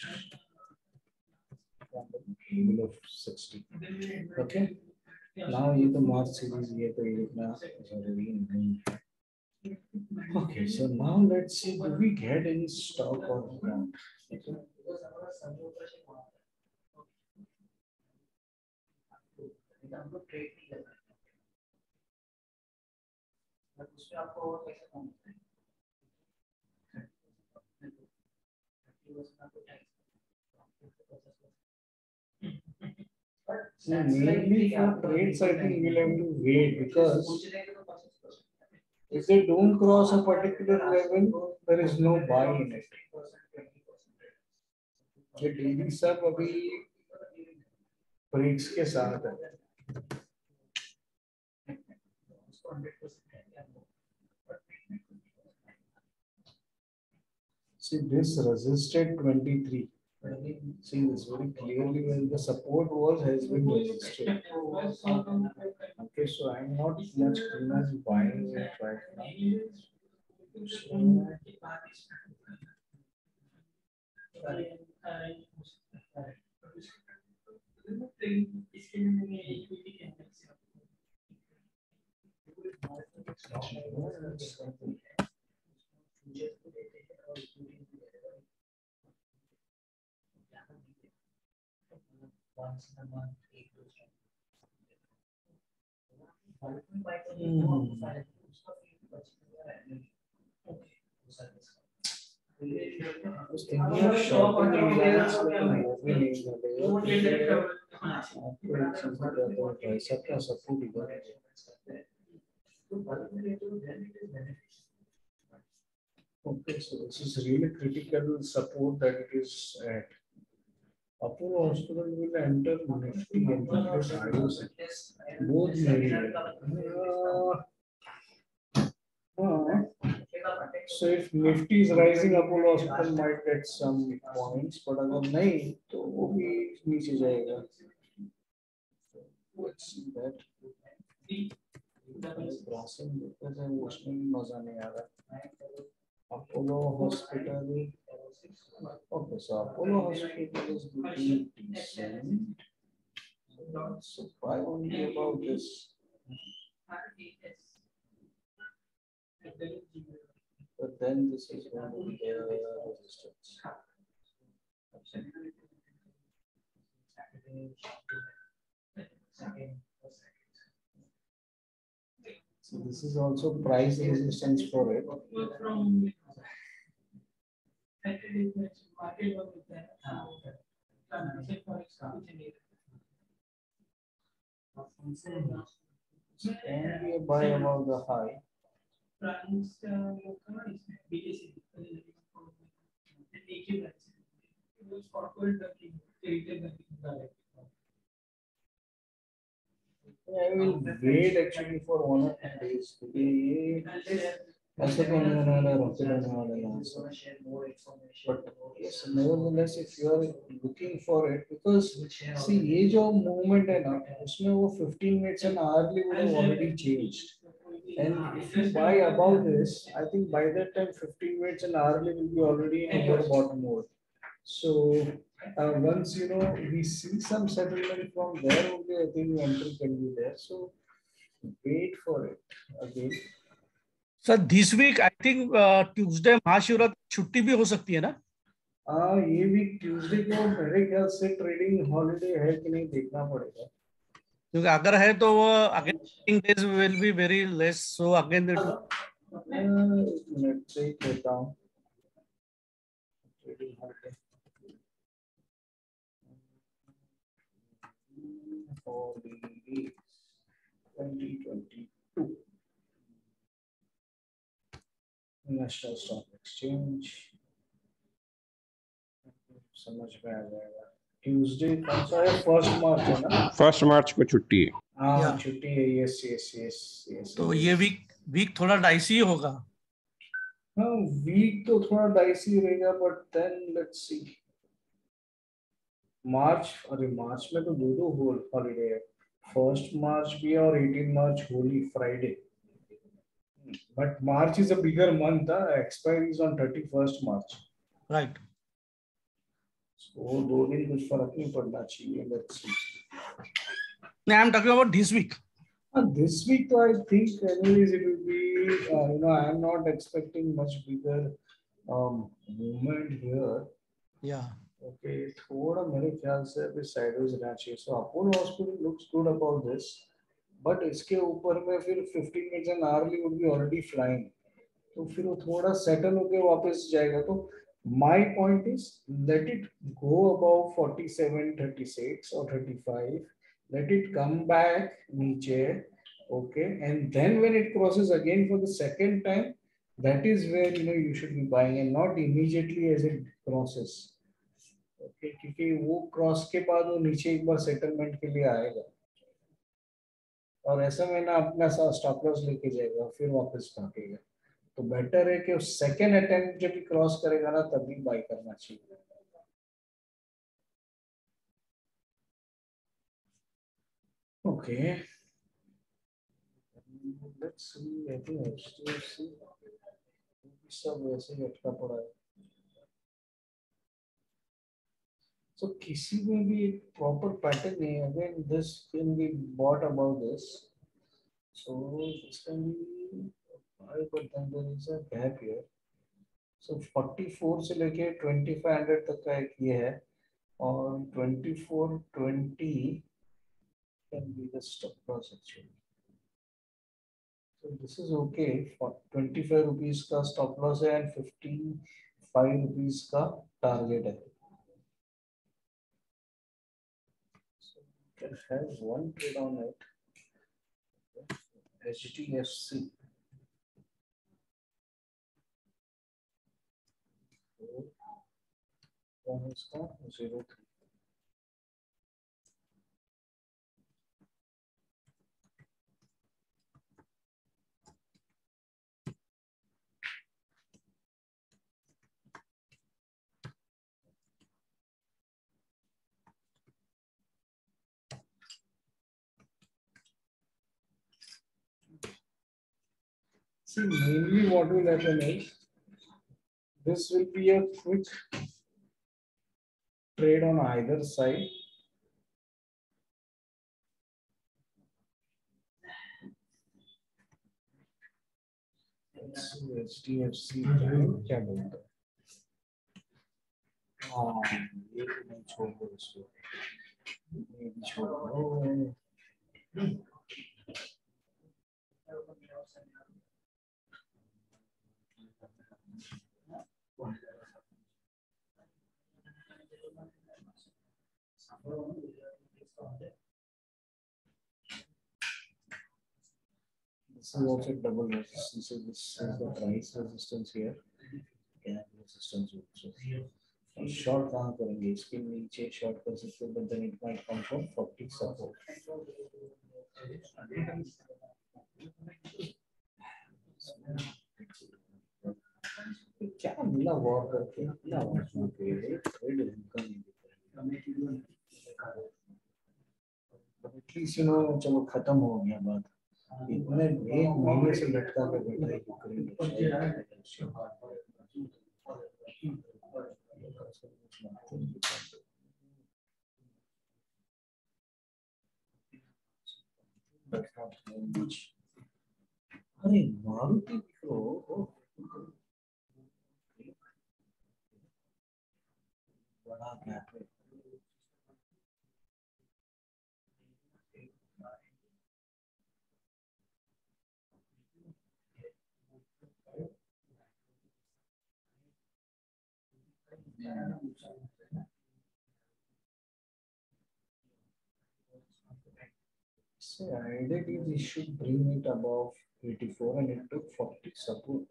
candle below 60. Okay. Now ये तो March series ये तो इतना जरूरी नहीं है. Okay, so now let's see, do we get any stock or not? Okay. So mainly for trades, I think we'll have to wait because if they don't cross a particular level, there is no buy in it. ये daily सब अभी breaks के साथ है. See, this resisted 23. See this very clearly when the support has been resisted. Okay, so I'm not much keen on buying it right now. I was thinking of shopping Reliance like a movie नहीं मिलेगा. आपको एक चीज बताता हूँ, पैसा का support इधर है. Okay, so this is really critical support that it is at. Apollo Hospital will enter Nifty and replace IOC. Both may. So if Nifty is rising, Apollo Hospital might get some points, but अगर नहीं तो वो भी नीचे जाएगा. Let's see that. Crossing because I'm watching मजा नहीं आ रहा. Apollo Hospital. Okay, so Apollo Hospital is looking decent. So why only about this? But then this is going to be the resistance. So this is also price resistance for it. Can we buy above the high? I will wait actually for 1 or 2 days. ऐसा तो नहीं होने वाला, rocket होने वाला यहाँ से. But yes, nevertheless, if you are looking for it, because see ये जो movement है ना, उसमें वो 15 minutes and hourly would have already changed. And if you buy above this, I think by that time 15 minutes and hourly will be already in over bottom mode. So once you know we see some settlement from there only, I think entry can be there. So wait for it again. Sir this week I think Tuesday Mahashivratri छुट्टी भी हो सकती है ना? ये week Tuesday को मेरे ख्याल से ट्रेडिंग हॉलिडे है कि नहीं देखना पड़ेगा. क्योंकि अगर है तो वो again days will be very less, so again it minute देख लेता हूँ. Trading holiday for the 2022 National Stock Exchange. समझ में आ जाएगा। ट्यूसडे कौन सा है? 1 मार्च है ना? 1 मार्च को छुट्टी है। हाँ Yeah. छुट्टी है। Yes yes yes yes. तो ये वीक थोड़ा डाइसी होगा। हाँ वीक तो थोड़ा डाइसी रहेगा, but then let's see. March, अरे मार्च में तो दो हॉलीडे है। 1 मार्च भी है और 18 March Holi Friday. But March is a bigger month, expiry is on 31st March. Right. So 2 दिन कुछ फर्क नहीं पड़ना चाहिए। Let's see. No, I'm talking about this week. This week, though, I think anyways it will be, I am not expecting much bigger movement here. Yeah. Okay, थोड़ा मेरे ख्याल से अभी sideways रहना चाहिए. So Apollo Hospital looks good about this, but इसके ऊपर में फिर 15 minutes and hourly would be already flying. तो फिर वो थोड़ा settle होके वापस जाएगा. तो my point is let it go above 47, 36 or 35. Let it come back नीचे, okay, and then when it crosses again for the second time, that is where you should be buying and not immediately as it crosses, okay, क्योंकि वो cross के बाद वो नीचे एक बार settlement के लिए आएगा और ऐसा में ना अपना स्टॉप लॉस लेके जाएगा फिर वापस भागेगा। तो बेटर है कि उस सेकेंड अटेम्प्ट जब भी क्रॉस करेगा ना तभी बाय करना चाहिए। Okay. Let's see. I think HDFC सब वैसे ही अटका पड़ा है। So किसी में भी एक proper pattern नहीं है। Again, this can be bought above this. So this can be buy, but then there is a gap here. So 44 से लेके 2500 तक का एक ये है और 2420 can be the stop loss actually. So this is okay. For 25 rupees का stop loss है and 55 rupees का target है. So you can have one trade on it. HDFC. One is का 03. See, mainly what will happen is this will be a quick trade on either side. Let's see HDFC क्या बोलता है? हाँ, ये तो नहीं छोड़ दो इसको, ये भी छोड़ दो। This is also double resistance. So this is the price resistance here. Gap resistance also. Short कहाँ करेंगे? इसके नीचे short कर सकते हैं, but then it might come from 40 support. क्या मिला वॉर करके? क्या वॉर करके? ट्रेड इनकम नहीं दिख रहा है। At least चलो खत्म हो गया बात। इतने एक महीने से लटका कर बैठा है यूक्रेन। अरे मारुति को बड़ा गैप है। So ideally we should bring it above 84 and it took 40 support.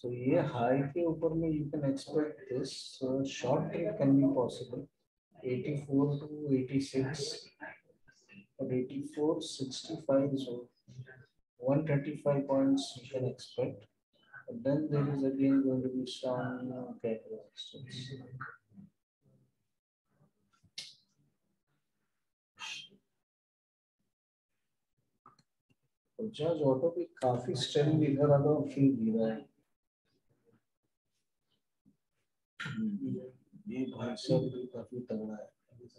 So ये high के ऊपर में you can expect this short trade can be possible 84 to 86 or 84 65 so 135 points you can expect, but then there is again going to be some gap resistance. Bajaj auto भी काफी strength दिखा रहा था और फिर गिरा है। ये भाई साहब भी काफी तगड़ा है।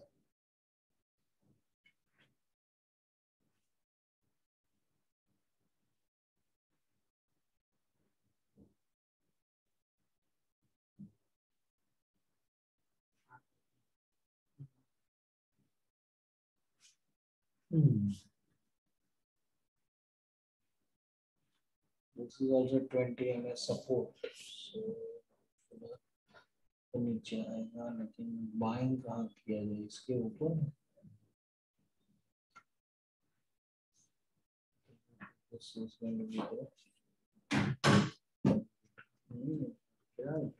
This is also 20 ms support, so तो नीचे आएगा, लेकिन बाइंग कहाँ किया जाए इसके ऊपर? This is going to be the क्या है?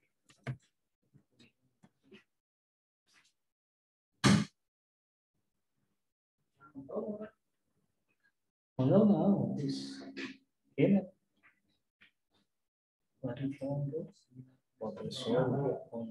Hello now, this in what you found it? What I saw on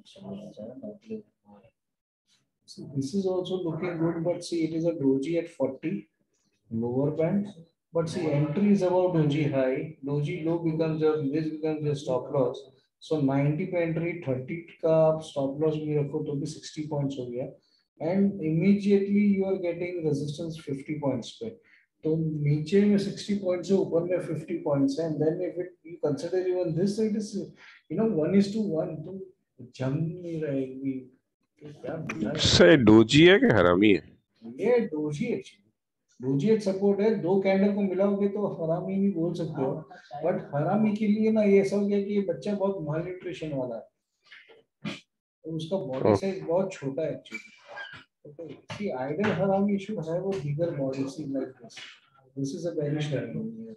so this is also looking good, but see it is a doji at 40 lower band, but see entry is about doji high, doji low becomes your this becomes your stop loss. So 90 पे entry 30 का stop loss भी रखो तो भी 60 points हो गया, and immediately you are getting resistance 50 points पे, तो नीचे में 60 points है, ऊपर में 50 points है, and then if it you consider even this it is 1:1, तो जम नहीं रहेगी। सर डोजी है कि हरामी है? ये डोजी एक्चुअली डोजी एक सपोर्ट है, दो कैंडल को मिलाओगे तो हरामी भी बोल सकते हो, बट हरामी के लिए ना ये ऐसा हो गया कि ये बच्चा बहुत माल न्यूट्रिशन वाला है, तो उसका बॉडी साइज बहुत छोटा है actually. See ideal harami should have a bigger body see like this, this is a very style,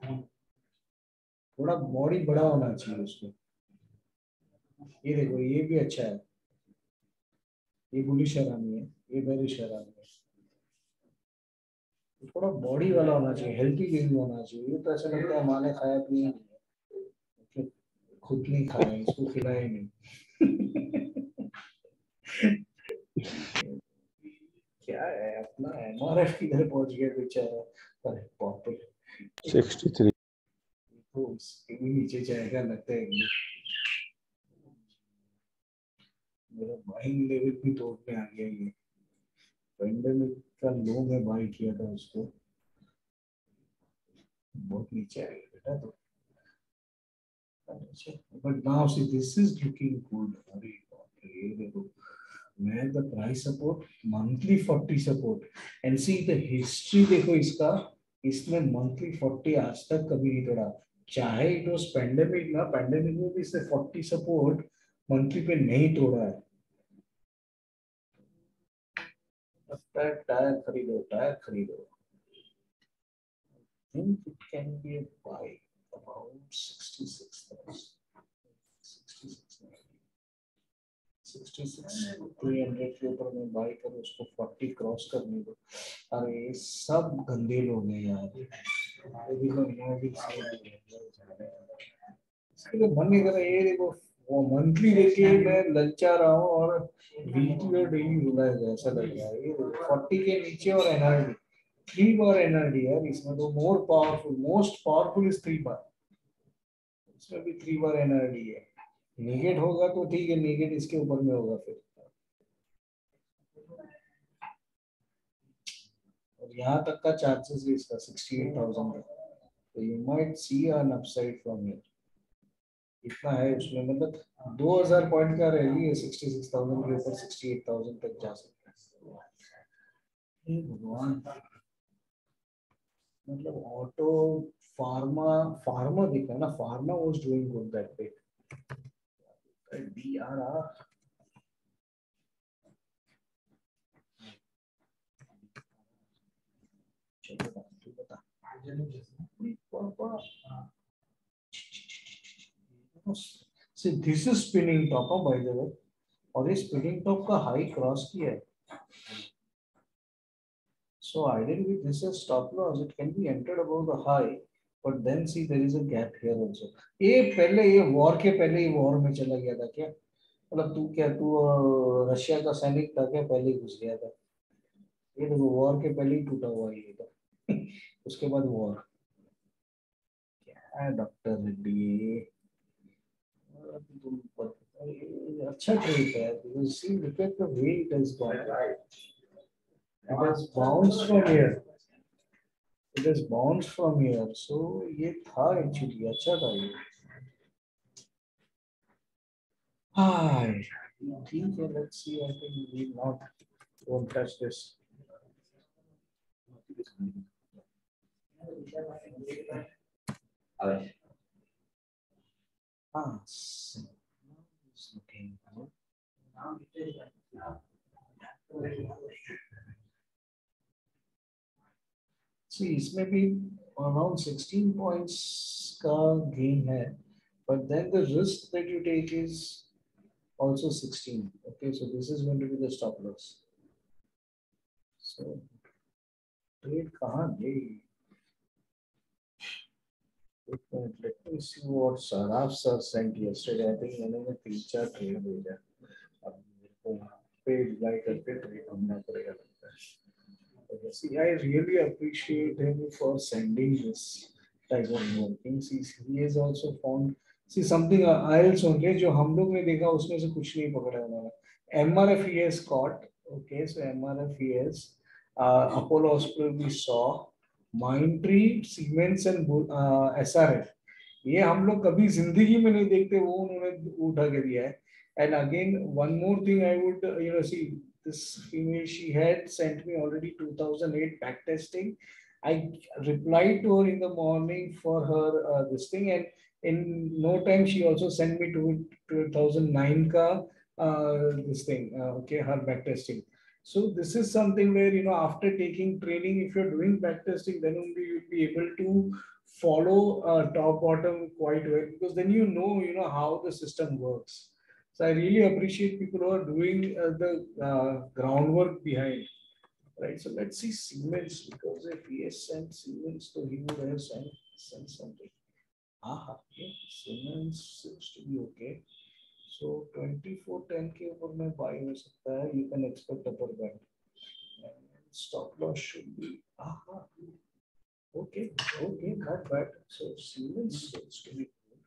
थोड़ा बॉडी बड़ा होना चाहिए उसको। ये देखो ये भी अच्छा है, ये बुलिश हरामी है, ये बेरिश हरामी है, थोड़ा बॉडी वाला होना चाहिए, हेल्थी गेम होना चाहिए। ये तो ऐसा लगता है माने खाया पिया नहीं, खुद नहीं खाया, इसको खिलाया नहीं। क्या है अपना एमआरएफ किधर पहुंच गया बेचारा, अरे पॉपुलर 63 तो भी नीचे जाएगा लगता है। मेरा बाइंग लेवल भी तोड़ने आ गया ये, पेंडेमिक का लो में बाई किया था उसको, बहुत नीचे आ गया बेटा तो। But now see this is looking good. अरे बाप रे, ये देखो मैं the price support monthly 40 support and see the history देखो इसका, इसमें monthly 40 आज तक कभी नहीं तोड़ा, चाहे it was pandemic ना, pandemic में भी इसने 40 support monthly पे नहीं तोड़ा है। टायर खरीदो, टायर खरीदो। I think it can be a buy about 66,000, 66,300 के ऊपर में बाई करो, उसको 40 क्रॉस करने दो। अरे सब गंदे लोग हैं यार, इसके लिए मन नहीं कर रहा। ये देखो वो मंथली देखिए मैं ललचा रहा हूँ और वीकली और डेली रुला है, ऐसा लग रहा है। ये 40 के नीचे और एनआरडी 3 बार एनआरडी है इसमें, तो more powerful, most powerful is 3 बार, इसमें भी 3 बार एनआरडी है। नेगेट होगा तो ठीक है, नेगेट इसके ऊपर में होगा फिर, और यहाँ तक का चांसेस है इसका 68,000 का, तो you might see an upside from here. इतना है उसमें, मतलब 2000 पॉइंट का रैली है, 66,000 के ऊपर 68,000 तक जा सकता है। भगवान, मतलब ऑटो फार्मा देखा ना, pharma was doing good that day, DRR चलो तू बता पापा See, this is spinning top, by the way. और ये spinning top का high cross किया है. So ideally this is stop loss. It can be entered above the high, but then see there is a gap here also. ये पहले ये war के पहले ही war में चला गया था क्या? मतलब तू रशिया का सैनिक था क्या? पहले ही घुस गया था. ये देखो war के पहले ही टूटा हुआ ये था. उसके बाद war. क्या डॉक्टर रेड्डी? अच्छा ट्रेड है. You see, look at the way it has gone. It has bounced from here. It has bounced from here. So ये था actually अच्छा था ये. Hi. ठीक है. Let's see. I think we not won't touch this. Ah. It's looking good. See, इसमें भी around 16 points का gain है, but then the risk that you take is also 16. Okay, so this is going to be the stop loss. So trade कहाँ गई? Let me see what Saraf sir sent yesterday. I think उन्होंने 3-4 trade भेजा. अब मेरे को पे reply करके trade करना पड़ेगा लगता है. See, I really appreciate him for sending this type of working. See, he has also found something else only जो हम लोग ने देखा उसमें से कुछ नहीं पकड़ा उन्होंने. MRF he has caught. Okay, so MRF he has. Apollo Hospital we saw. Mindtree, Siemens and SRF. ये हम लोग कभी जिंदगी में नहीं देखते, वो उन्होंने उठा के दिया है. And again, one more thing I would see. This female, she had sent me already 2008 back testing. I replied to her in the morning for her this thing, and in no time she also sent me to 2009 ka this thing. Okay, her back testing. So this is something where after taking training, if you're doing back testing, then only you'll be able to follow top bottom quite well, because then how the system works. So I really appreciate people who are doing the groundwork behind, right? So let's see Siemens, because if he has sent Siemens, so he would have sent something. Okay. Siemens seems to be okay. So 2410 के ऊपर में buy हो सकता है. You can expect upper band. And stop loss should be okay, not bad. So Siemens seems to be.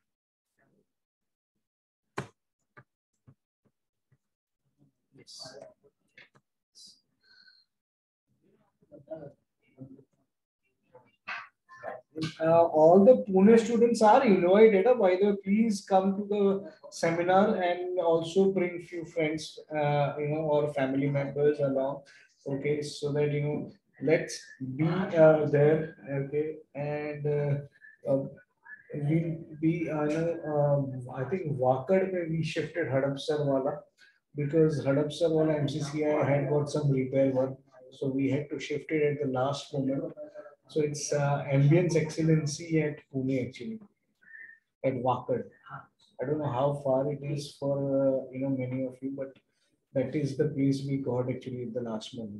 All the Pune students are invited. By the way, please come to the seminar and also bring few friends, or family members along. Okay, so that let's be there. Okay, and we'll be. I think Wakad we shifted Hadapsar wala, because Hadapsar wala MCCI had got some repair work, so we had to shift it at the last moment. So it's Ambience Excellency at Pune actually, at Wakad. I don't know how far it is for many of you, but that is the place we got actually at the last moment.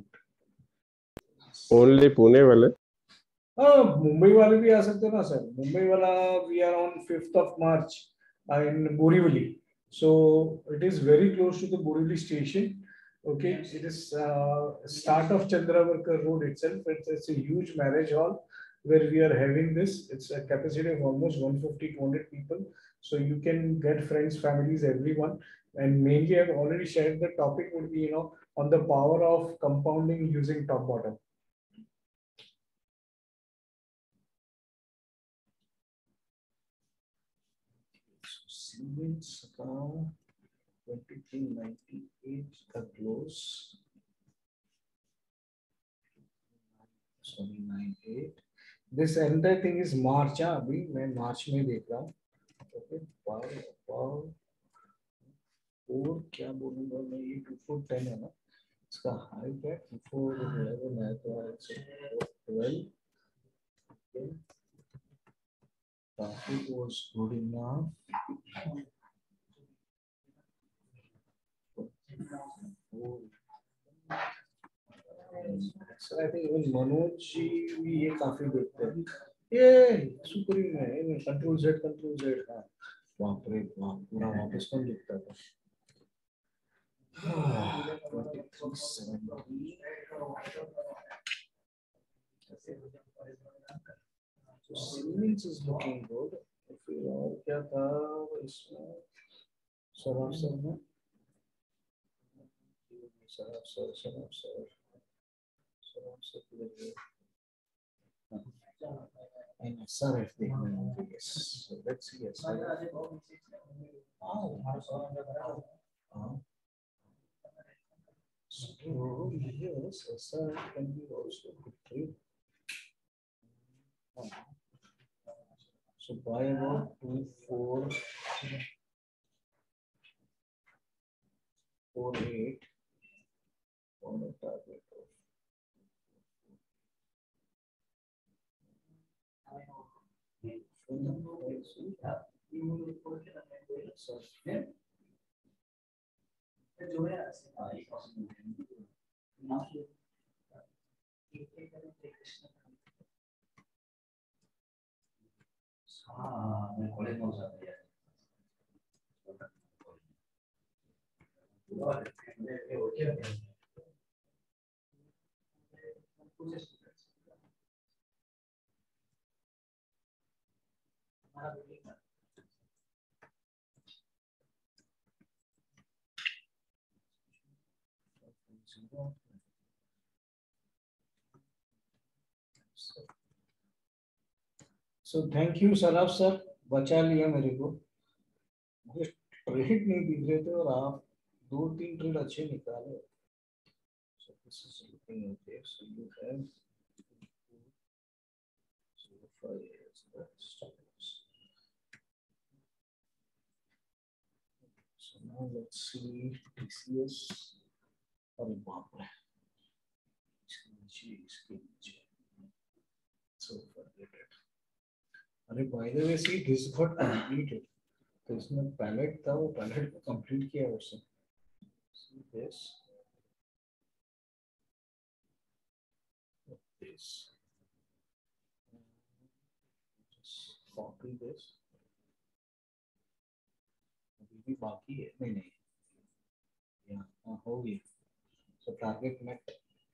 Only Pune wale? Mumbai wale bhi aa sakte na sir. Mumbai wala we are on 5th of March in Borivali. So it is very close to the Borivali station. Okay, it is start of Chandravarkar Road itself. It's a huge marriage hall where we are having this. It's a capacity of almost 150-200 people. So you can get friends, families, everyone. And mainly I've already shared the topic would be, on the power of compounding using top bottom. Siemens account 2398 का close. Sorry, 98. This entire thing is March. अभी मैं March में देख रहा हूँ. Okay, power और क्या बोलूँगा मैं, ये 2410 है ना, इसका हाई क्या 2411 है तो 12. Okay. Traffic was good enough. So I think even Manoj ji भी ये काफी देखते हैं. ये सुप्रीम है, कंट्रोल Z हाँ. बाप रे बाप, पूरा वापस कौन लिखता था? 2370. So Siemens is looking good. फिर और क्या था इसमें? सराफ सर में? Saraf sir. And SRF they have, yes. So let's see SRF. So yes, SRF can be also good trade. So buy about 2448 on the target. So thank you Saraf sir, बचा लिया मेरे को. मुझे ट्रेड नहीं दिख रहे थे और आप 2-3 ट्रेड अच्छे निकाले. So this is looking okay. So you have 5 years. So now let's see TCS. अरे बाप रे. So forget it. अरे by the way, see this got completed. तो इसमें पैलेट था, वो पैलेट को कंप्लीट किया उसने. See this. This. Just copy this. अभी भी बाकी है नहीं. यहाँ हो गया. So target met.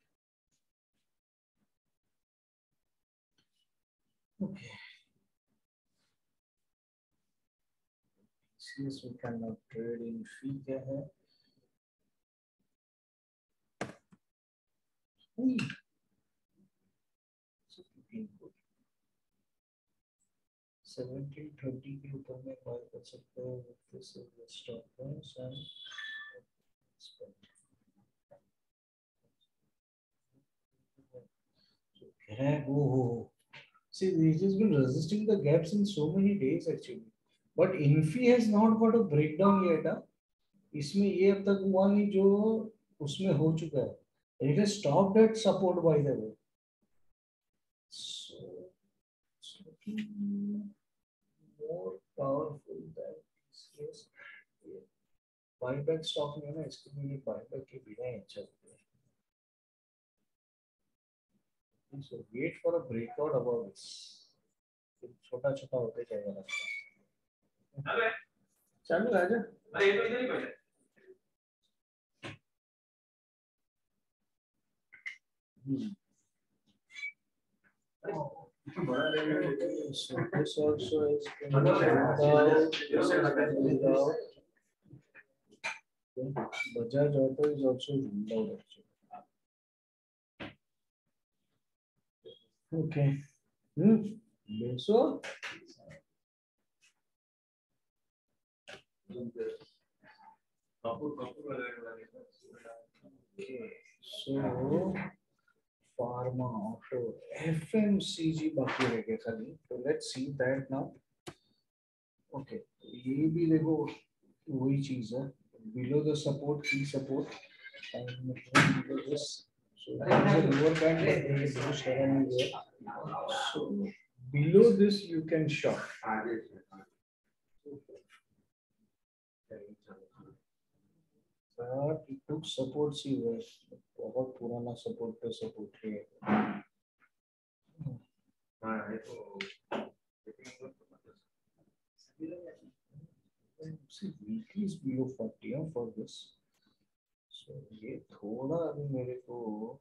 Okay. Since we cannot trade in fee क्या है? So 1720 के ऊपर में बाय कर सकते हैं. This is the stop loss and see, this has been resisting the gaps in so many days actually, but Infi has not got a breakdown yet. इसमें ये अब तक हुआ नहीं जो उसमें हो चुका है. It has stopped at support by the way. So it's looking more powerful than this. Buyback stock में ना इसके लिए buyback के बिना ही अच्छा होता है. So wait for a breakout above this. छोटा छोटा होते जाएगा रास्ता. चलो राजा. अरे ये तो इधर ही बैठे. So this also is without. Bajaj Auto is also ruled out actually. Okay. So okay. So Pharma Auto FMCG बाकी रह गया खाली. So let's see that now. Okay. ये भी देखो वही चीज है. Below the support, key support, and below this. So there is a lower band, but there is no shadow there. So below this you can short. But it took support, see where बहुत पुराना support पे support है. See, weekly is below 40 for this. So ये थोड़ा अभी मेरे को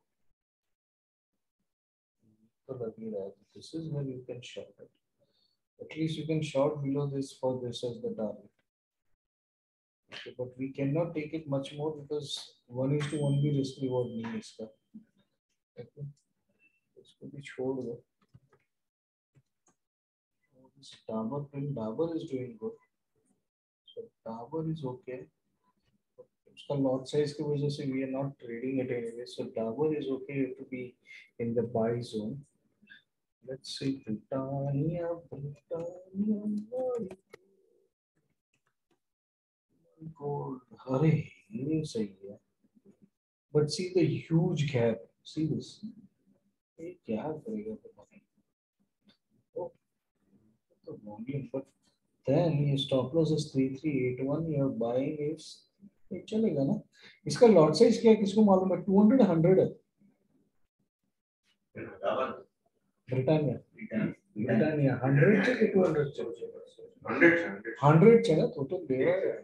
तो लग ही रहा है. This is where you can short it. At least you can short below this for this as the target. Okay, but we cannot take it much more because 1:1 भी risk reward नहीं है इसका. Okay, इसको भी छोड़ दो. This Dabur is doing good. So Dabur is okay. उसका lot size की वजह से we are not trading it anyway. So Dabur is okay to be in the buy zone. Let's see Britannia. Gold. अरे ये सही है. But see the huge gap. See this. ये क्या करेगा पता नहीं. Oh, the volume. But then your stop loss is 3381. Your buying is ये चलेगा ना. इसका lot size क्या है किसको मालूम है? 200 100 है. Britannia 100 से 200 चले. 100 चला तो दे रहा है.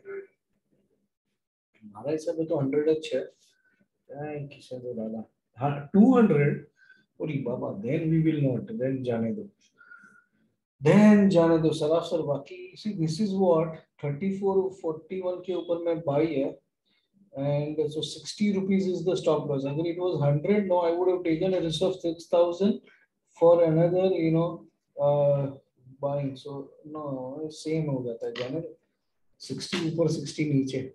हमारा हिसाब में तो 100 अच्छा है. किसे तो डाला. हाँ 200. और बाबा then we will not. Then जाने दो. Then जाने दो सराफ सर. बाकी see this is what 3441 के ऊपर में buy है. And so 60 rupees is the stop loss. If it was 100, no, I would have taken a risk of 6,000 for another, buying. So no, same हो जाता है जाने. 60 ऊपर 60 नीचे.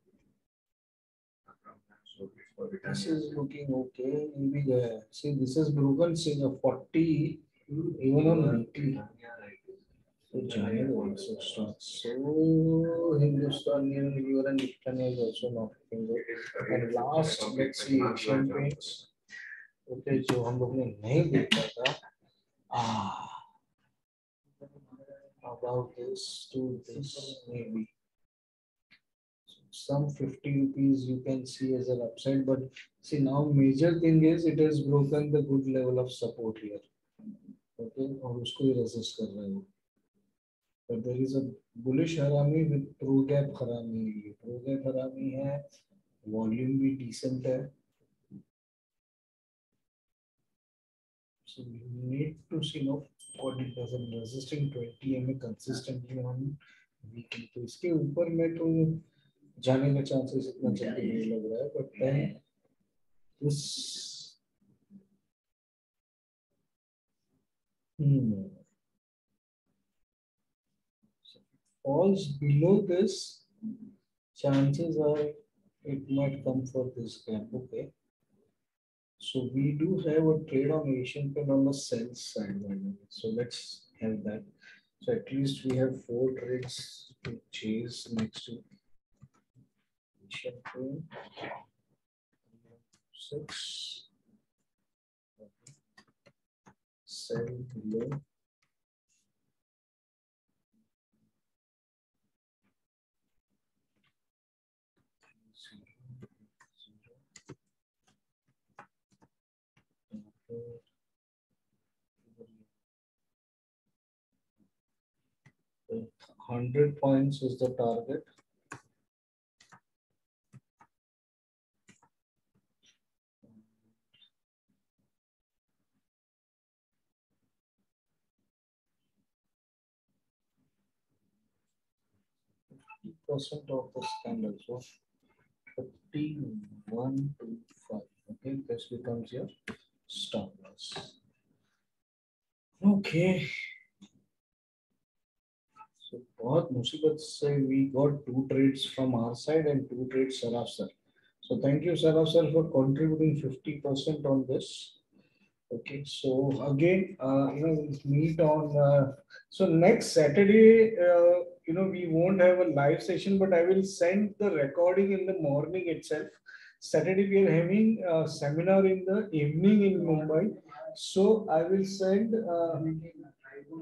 This is looking okay. See, this is broken. See the 40 even on weekly. So January also starts. So Hindustan Unilever and Britannia is also not looking good. And last, let's see Asian Paints. Okay, जो हम लोग ने नहीं देखा था. About this to this maybe. Some 50 rupees you can see as an upside, but see now major thing is it has broken the good level of support here. Okay, और उसको ही resist कर रहा है. But there is a bullish harami with pro gap harami. Pro gap harami है, volume भी decent है. So we need to see now what it does. I'm resisting 20 MA consistently on weekly. तो इसके ऊपर में तो जाने का chances इतना जल्दी नहीं लग रहा है. But then this falls below this, chances are it might come for this gap. Okay, so we do have a trade on Asian Paint on the sell side. So let's have that. So at least we have 4 trades to chase next to Asian Paint. 6. Sell below. So 100 points is the target. Percent of the scandal, so 5125. Okay, this becomes your stop loss. Okay. So बहुत मुसीबत से we got 2 trades from our side and 2 trades Saraf sir. So thank you Saraf sir for contributing 50% on this. Okay, so again, we'll meet on. So next Saturday, we won't have a live session, but I will send the recording in the morning itself. Saturday we are having a seminar in the evening in Mumbai, so I will send.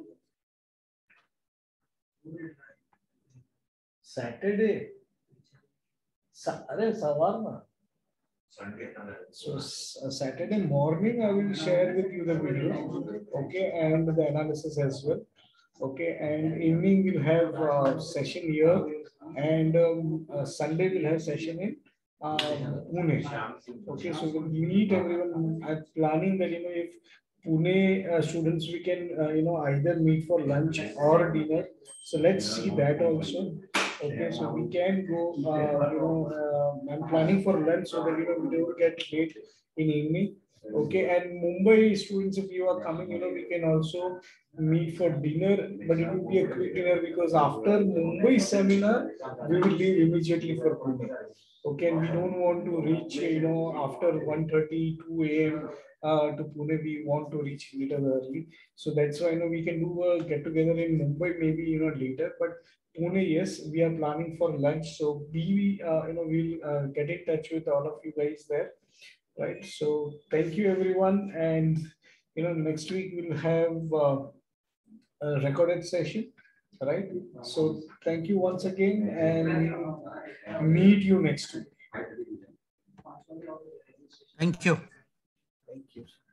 Saturday. अरे सवार ना. So Saturday morning, I will share with you the video, okay, and the analysis as well, okay. And evening we'll have session here, and Sunday we'll have session in Pune. Okay, so we'll meet everyone. I'm planning that if Pune students we can either meet for lunch or dinner. So let's see that also. Okay, so we can go. I'm planning for lunch so that we don't get late in evening. Okay, and Mumbai students, if you are coming, we can also meet for dinner, but it will be a quick dinner because after Mumbai seminar, we will leave immediately for Pune. Okay, and we don't want to reach, after 1:30, 2 a.m. To Pune, we want to reach a little early. So that's why, we can do a get together in Mumbai, maybe, later, but Pune, yes, we are planning for lunch. So we'll get in touch with all of you guys there. Right. So thank you, everyone. And, next week we'll have a recorded session. Right. So thank you once again and meet you next week. Thank you. Thank you.